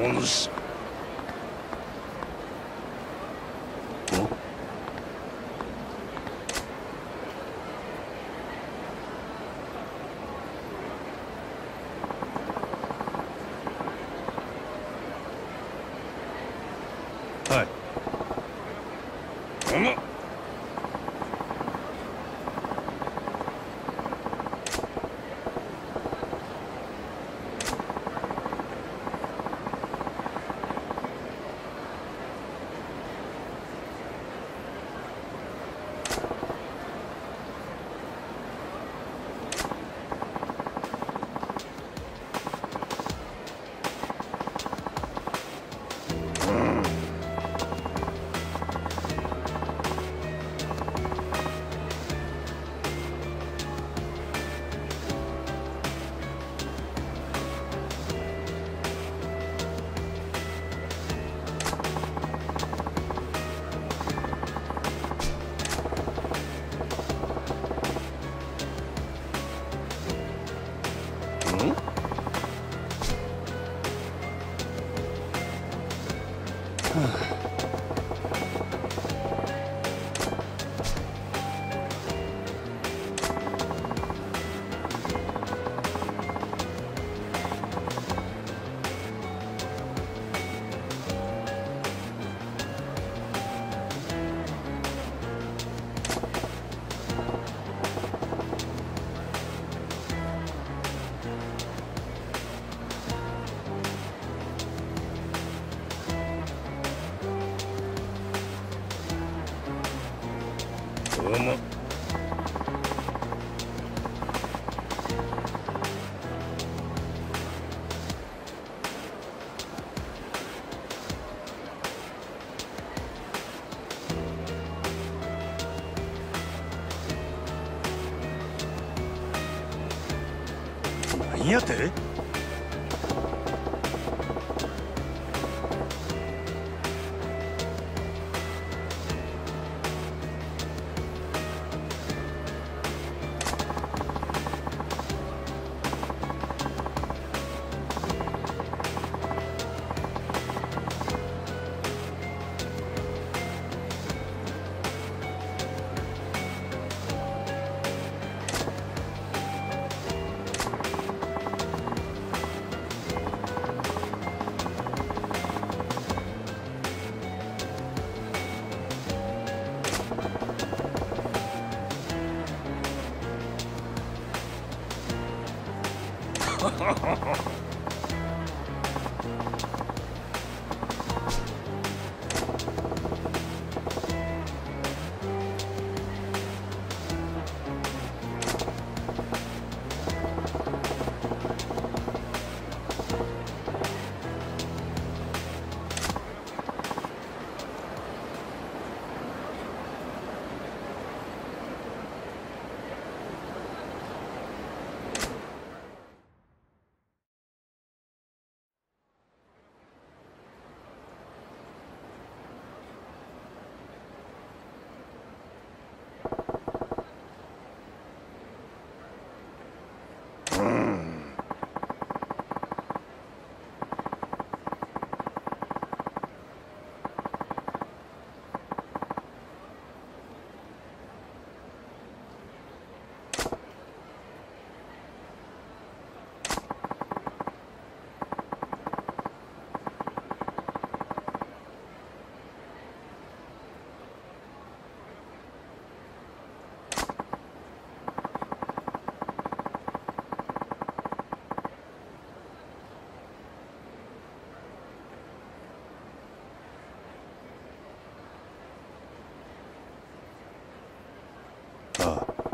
お主。はい。何やて？ああ。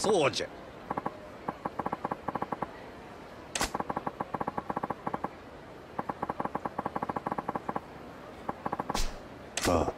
そうじゃ。ああ。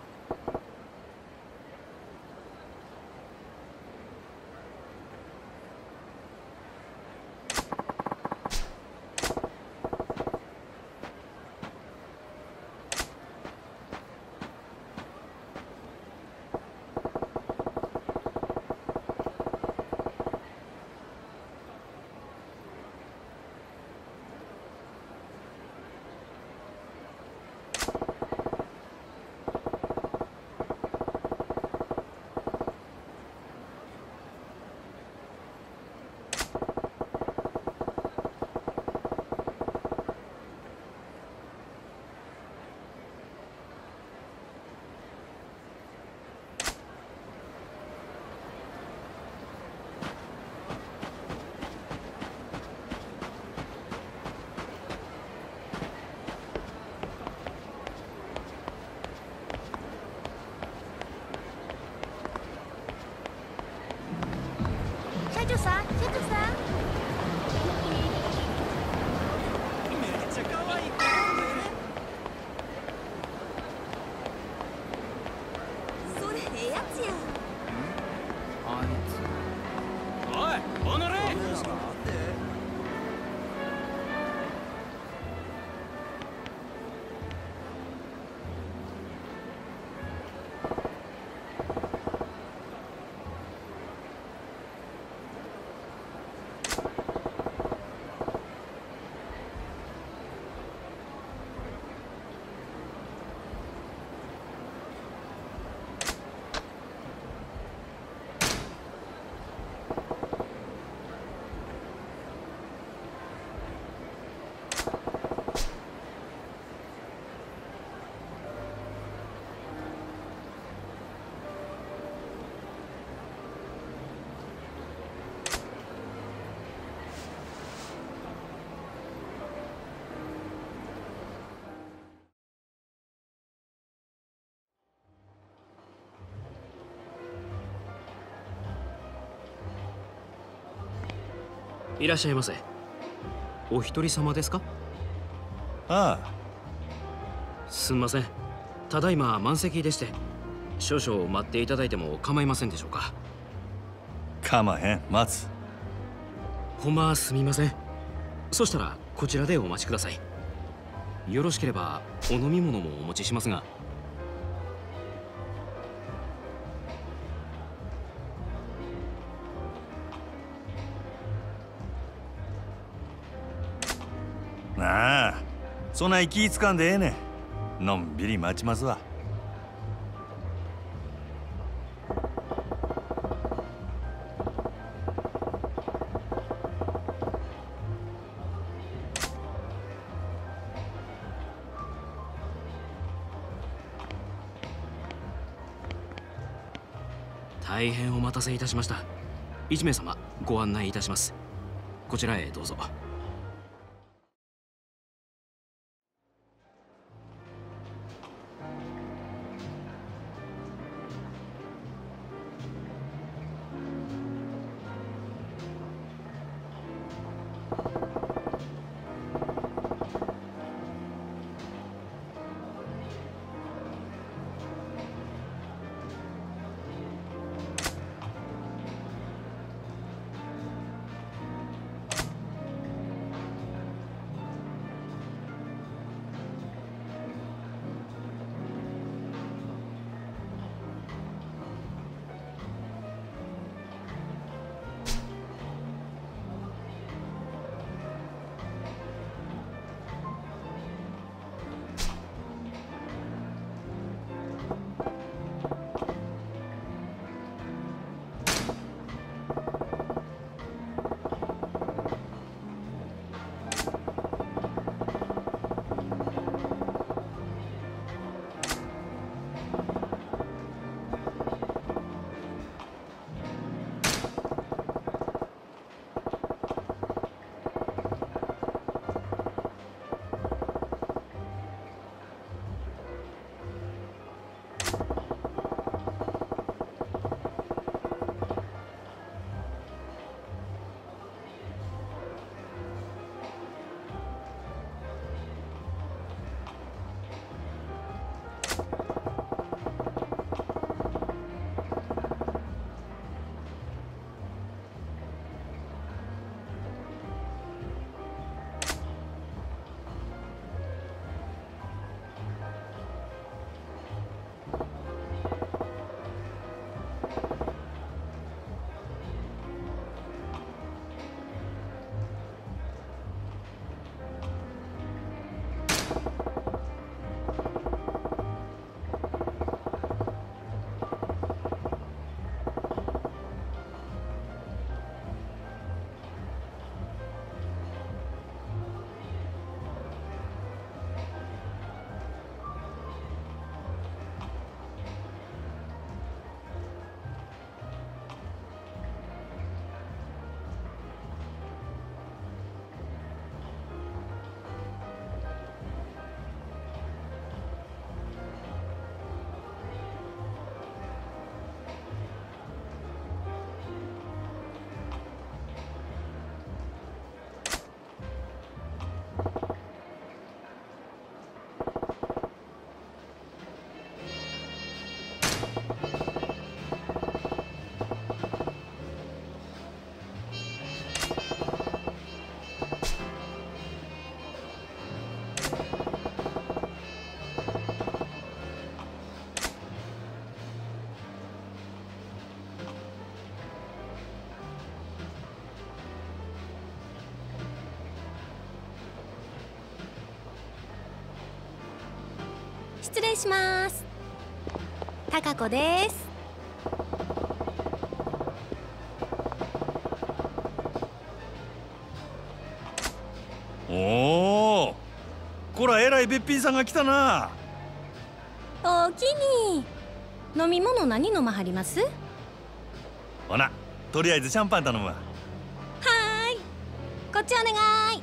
社長さん、社長さん。 めっちゃ可愛い子ね。 それええやつや。 あいつ。おい、おのれ。 いらっしゃいませ。お一人様ですか？ あすんません。ただいま満席でして、少々待っていただいても構いませんでしょうか？ あ。かまへん。待つ。 ほんますみません。そしたらこちらでお待ちください。よろしければお飲み物もお持ちしますが。 なあ、そない気ぃつかんでええねん。のんびり待ちますわ。 大変お待たせいたしました。1名様ご案内いたします。こちらへどうぞ。 失礼します。高子です。 おお、こらえらいべっぴんさんが来たな。 おおきに。飲み物何飲まはります？ ほな、とりあえずシャンパン頼むわ。 はーい、こっちお願い。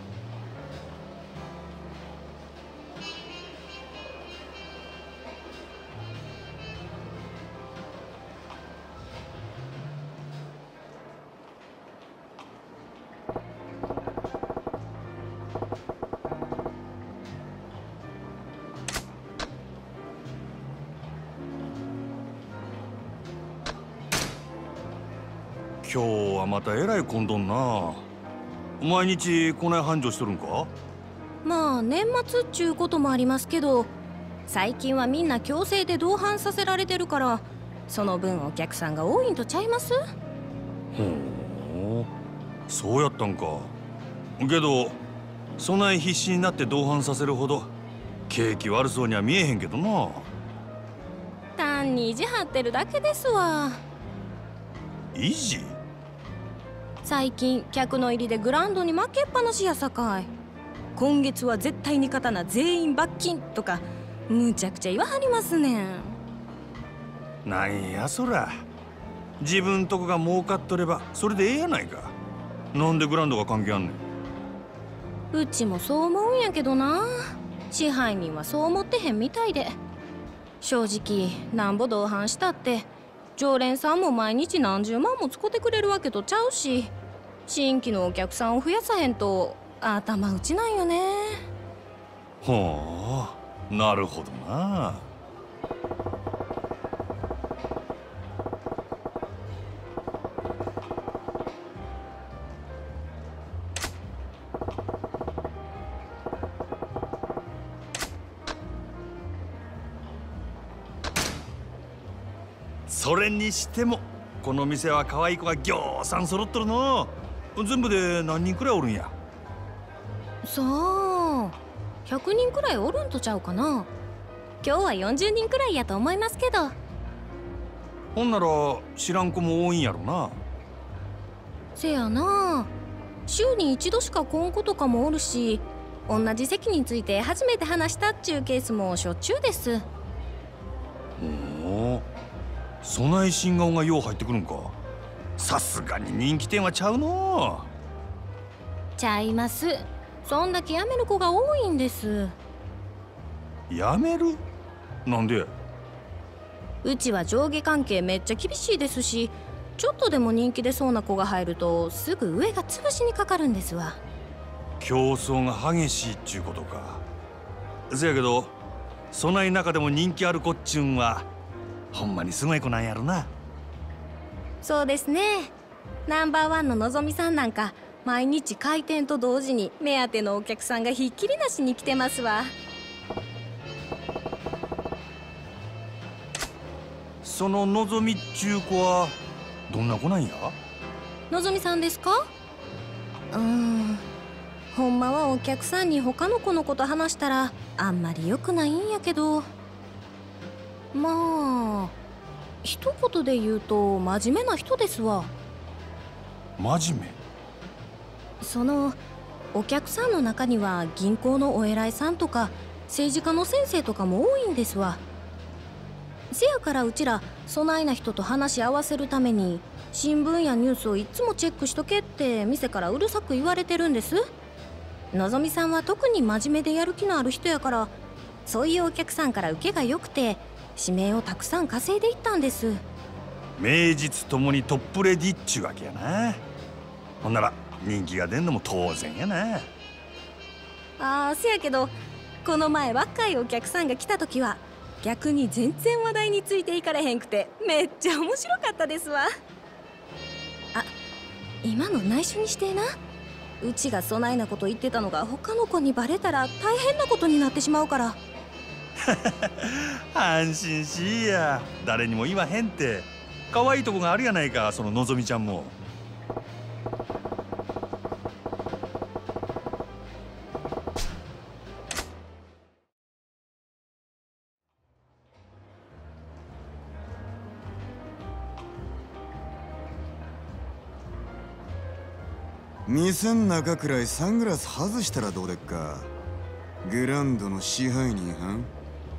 今日はまたえらい混んどんな。毎日こない繁盛しとるんか？ まあ年末っちゅうこともありますけど、最近はみんな強制で同伴させられてるから、その分お客さんが多いんとちゃいます？ ほう、そうやったんか。けどそない必死になって同伴させるほど景気悪そうには見えへんけどな。 単に意地張ってるだけですわ。 維持？ 最近客の入りでグラウンドに負けっぱなしやさかい。今月は絶対に勝たな全員罰金とかむちゃくちゃ言わはりますねん。 なんやそら。自分とこが儲かっとればそれでええやないか。なんでグラウンドが関係あんねん。 うちもそう思うんやけどな。支配人はそう思ってへんみたいで。正直なんぼ同伴したって常連さんも毎日何十万も使ってくれるわけとちゃうし、新規のお客さんを増やさへんと頭打ちなんよね。 ほう、なるほどな。それにしてもこの店は可愛い子がぎょうさん揃っとるの。全部で何人くらいおるんや？ さあ100人くらいおるんとちゃうかな。今日は40人くらいやと思いますけど。 ほんなら知らん子も多いんやろな。 せやな、週に一度しか来ん子とかもおるし、同じ席について初めて話したっちゅうケースもしょっちゅうです。 おお、そない新顔がよう入ってくるんか。さすがに人気店はちゃうの。 ちゃいます。そんだけ辞める子が多いんです。 やめる？なんで？ うちは上下関係めっちゃ厳しいですし、ちょっとでも人気出そうな子が入るとすぐ上が潰しにかかるんですわ。 競争が激しいっちゅうことか。せやけどそない中でも人気ある子っちゅうんはほんまにすごい子なんやろな。 そうですね。ナンバーワンののぞみさんなんか毎日開店と同時に目当てのお客さんがひっきりなしに来てますわ。 そののぞみっちゅう子はどんな子なんや？ のぞみさんですか？ほんまはお客さんに他の子のこと話したらあんまり良くないんやけど、まあ一言で言うと真面目な人ですわ。 真面目？ そのお客さんの中には銀行のお偉いさんとか政治家の先生とかも多いんですわ。せやからうちらそないな人と話し合わせるために新聞やニュースをいつもチェックしとけって店からうるさく言われてるんです。のぞみさんは特に真面目でやる気のある人やから、そういうお客さんから受けが良くて指名をたくさん稼いでいったんです。 名実ともにトップレディっちゅうわけやな。ほんなら人気が出んのも当然やな。 せやけどこの前若いお客さんが来た時は逆に全然話題についていかれへんくてめっちゃ面白かったですわ。今の内緒にしてな。うちがそないなこと言ってたのが他の子にバレたら大変なことになってしまうから。 安心しいや、誰にも言わへんって。可愛いとこがあるやないか、そののぞみちゃんも。 店ん中くらいサングラス外したらどうでっか。グランドの支配人はん。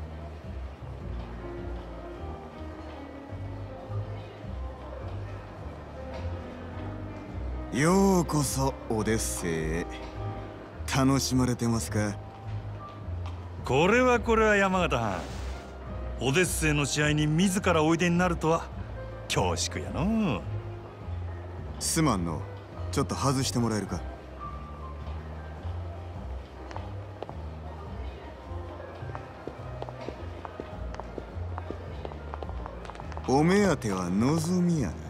ようこそオデッセイへ。楽しまれてますか？ これは山形藩。オデッセイの試合に自らおいでになるとは恐縮やのう。 すまんの。ちょっと外してもらえるか。お目当ては望みやな。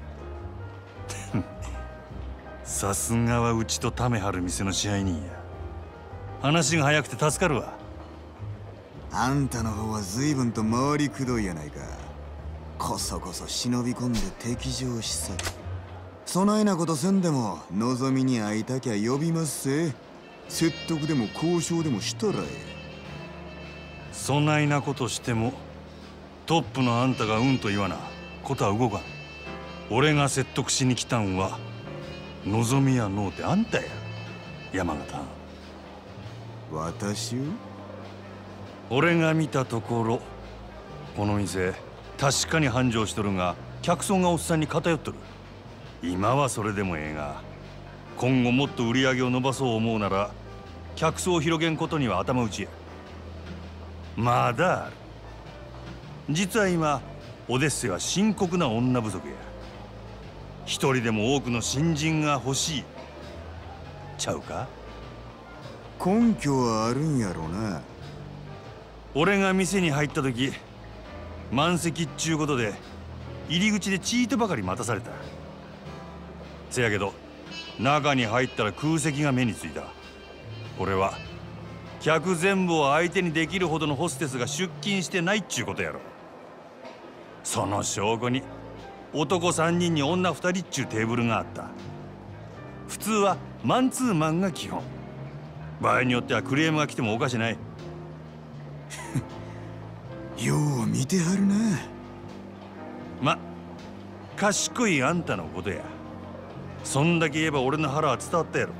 さすがはうちとためはる店の支配人や。話が早くて助かるわ。 あんたの方は随分と回りくどいやないか。こそこそ忍び込んで敵情しさ。そないなことせんでも望みに会いたきゃ呼びますせ。説得でも交渉でもしたらええ。 そないなことしてもトップのあんたがうんと言わなことは動かん。俺が説得しに来たんは望みやのうてあんたや、山形。 私を？ 俺が見たところこの店確かに繁盛しとるが客層がおっさんに偏っとる。今はそれでもええが今後もっと売り上げを伸ばそう思うなら客層を広げんことには頭打ちや。まだある。実は今オデッセイは深刻な女不足や。一人でも多くの新人が欲しいちゃうか？ 根拠はあるんやろな。 俺が店に入った時満席っちゅうことで入り口でチートばかり待たされた。せやけど中に入ったら空席が目についた。これは客全部を相手にできるほどのホステスが出勤してないっちゅうことやろ。その証拠に男3人に女2人っちゅうテーブルがあった。普通はマンツーマンが基本。場合によってはクレームが来てもおかしない。 よう見てはるな。 ま、賢いあんたのことや。そんだけ言えば俺の腹は伝わったやろ。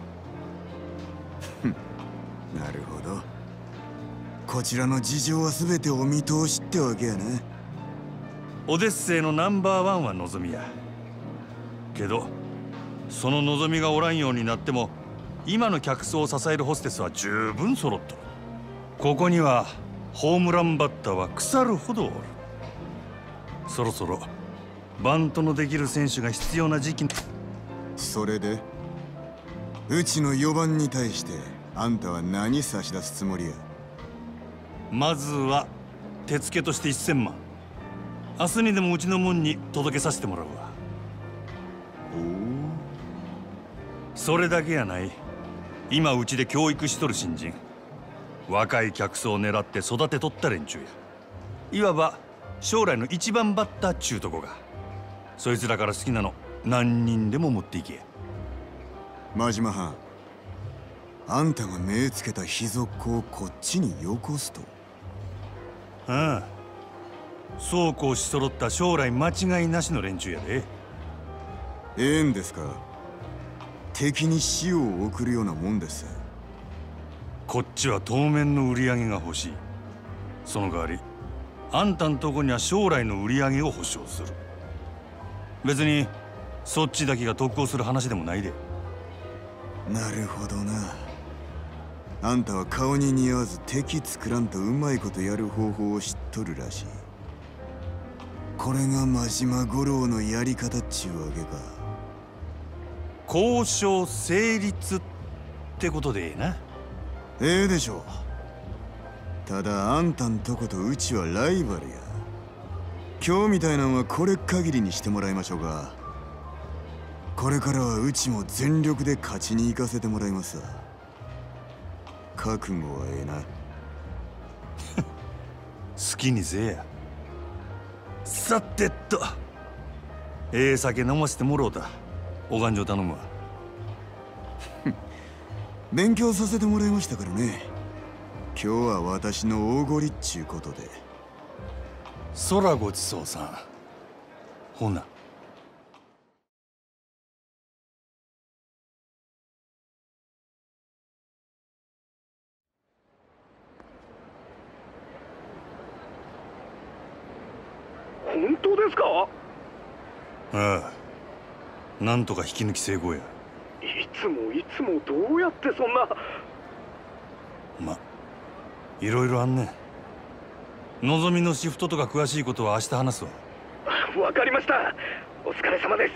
なるほど。こちらの事情は全てお見通しってわけやな。 オデッセイのナンバーワンは望みや。けどその望みがおらんようになっても今の客層を支えるホステスは十分揃っとる。ここにはホームランバッターは腐るほどおる。そろそろバントのできる選手が必要な時期。 それでうちの4番に対してあんたは何差し出すつもりや？ まずは手付けとして1000万。明日にでもうちの門に届けさせてもらうわ。 おお。 それだけやない。今うちで教育しとる新人、若い客層を狙って育てとった連中や。いわば将来の一番バッターっちゅうとこが。そいつらから好きなの何人でも持っていけ。 真島藩、あんたが目つけた秘族をこっちによこすと？ ああ、そうこうし揃った将来間違いなしの連中やで。 ええんですか？敵に死を送るようなもんです。 こっちは当面の売り上げが欲しい。その代わりあんたんとこには将来の売り上げを保証する。別にそっちだけが得をする話でもないで。 なるほどな。あんたは顔に似合わず敵作らんとうまいことやる方法を知っとるらしい。これが真島五郎のやり方っちゅうわけか。 交渉成立ってことでええな。 ええでしょう。ただあんたんとことうちはライバルや。今日みたいなんはこれ限りにしてもらいましょうか。これからはうちも全力で勝ちに行かせてもらいますわ。覚悟はええな。 好きにせえや。さてと、ええ酒飲ませてもろうた。お勘定頼むわ。 勉強させてもらいましたからね。今日は私のおごりっちゅうことで。 そらごちそうさん。ほな。 ですか？ ああ、なんとか引き抜き成功や。 いつもどうやってそんな。 いろいろあんねん。のぞみのシフトとか詳しいことは明日話すわ。 わかりました。お疲れ様です。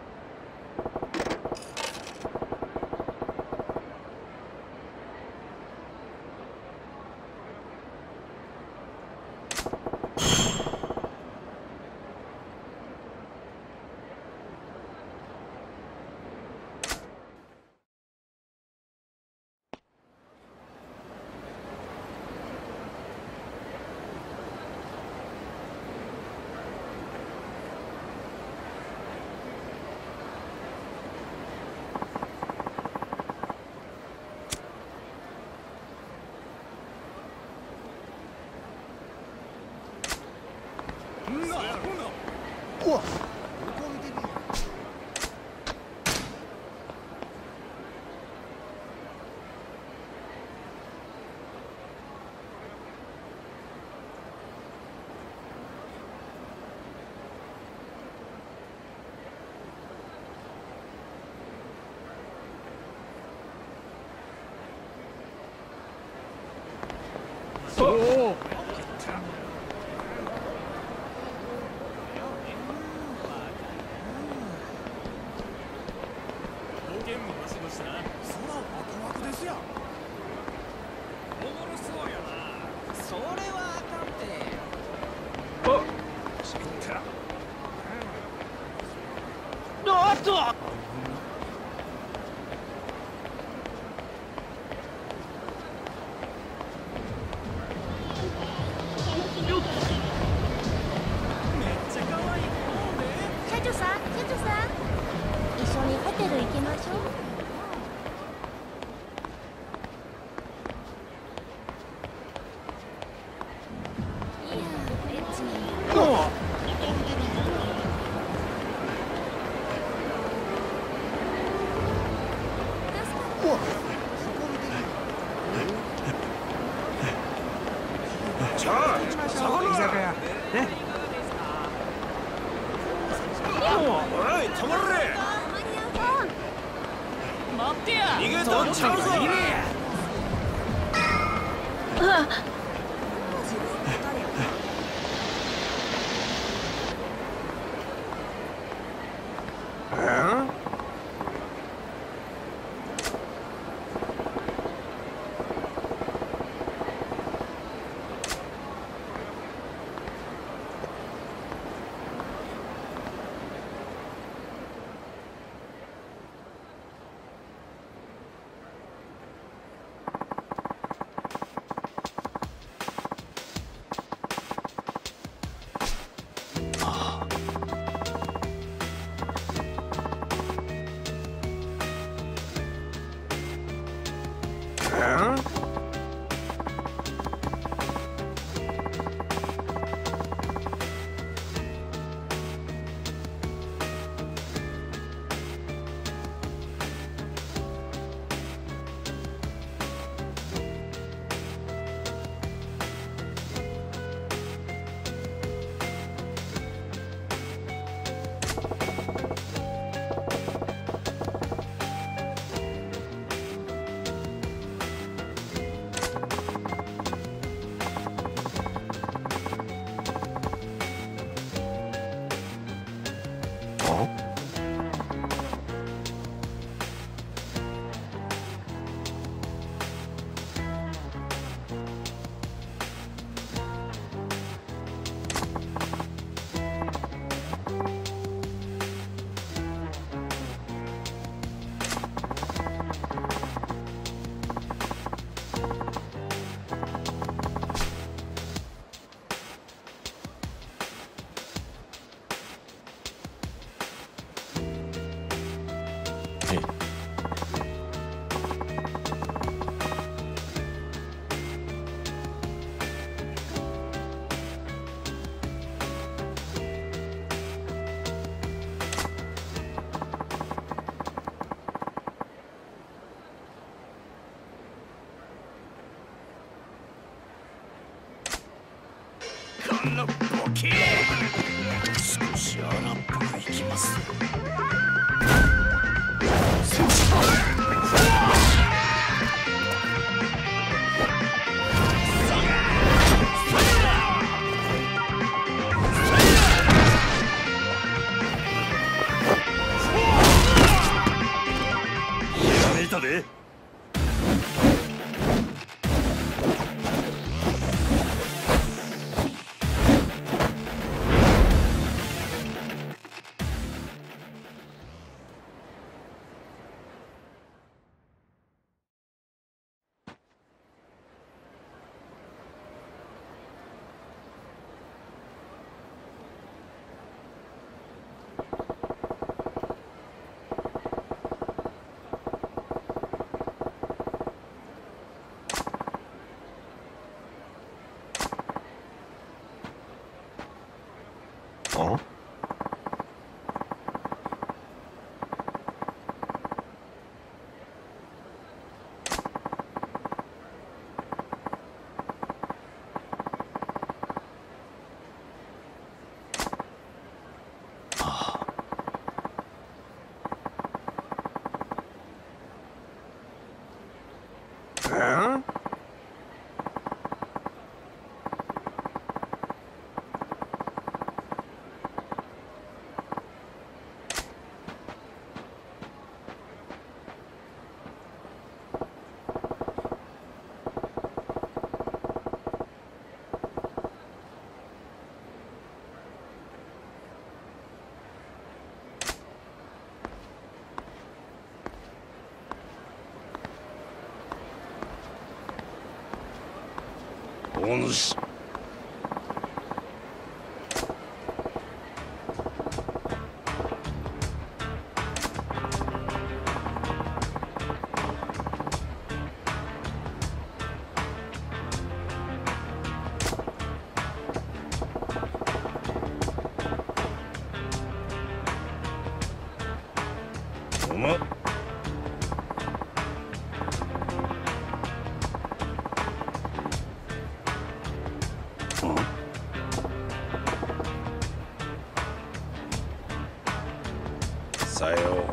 社長さん、一緒にホテル行きましょう。 このボケ少し荒っぽくいきます。 やめたで。 お主。 おま。 さよう。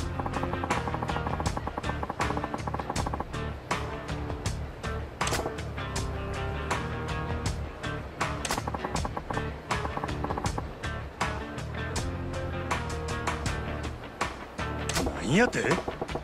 何やて？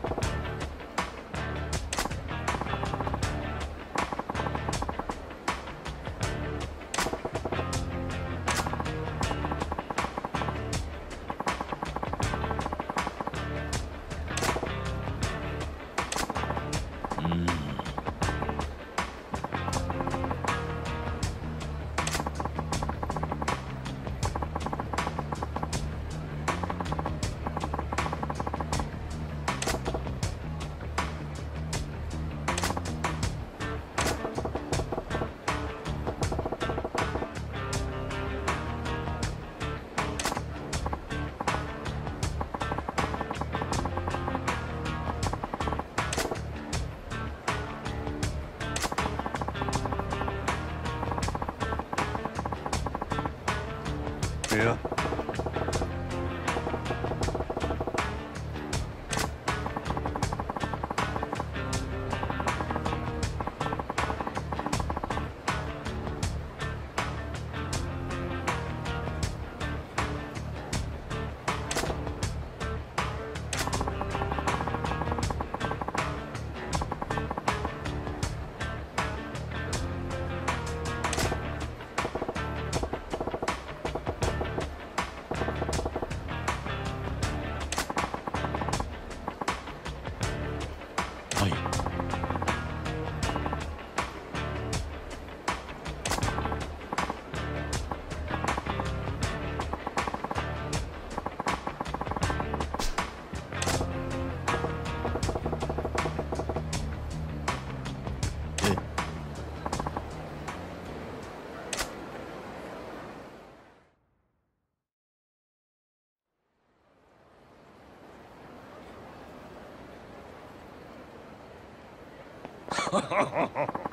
いや。 ハハハハ。